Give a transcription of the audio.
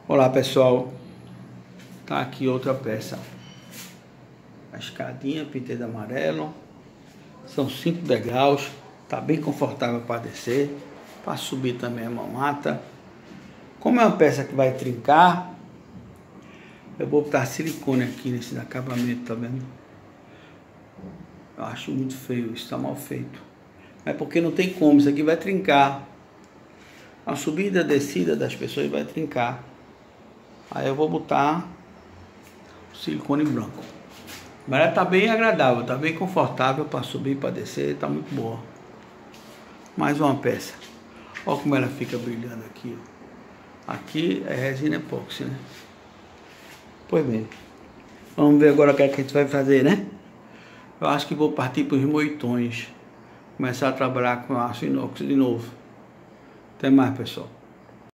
Olá pessoal, tá aqui outra peça, a escadinha, pintei de amarelo, são 5 degraus, tá bem confortável para descer, para subir também é uma mata. Como é uma peça que vai trincar, eu vou botar silicone aqui nesse acabamento, tá vendo? Eu acho muito feio, isso tá mal feito, é porque não tem como, isso aqui vai trincar, a subida e a descida das pessoas vai trincar. Aí eu vou botar o silicone branco. Mas ela tá bem agradável, tá bem confortável para subir e para descer, tá muito boa. Mais uma peça. Olha como ela fica brilhando aqui. Aqui é resina epóxi, né? Pois bem. Vamos ver agora o que é que a gente vai fazer, né? Eu acho que vou partir para os moitões. Começar a trabalhar com aço inox de novo. Até mais, pessoal.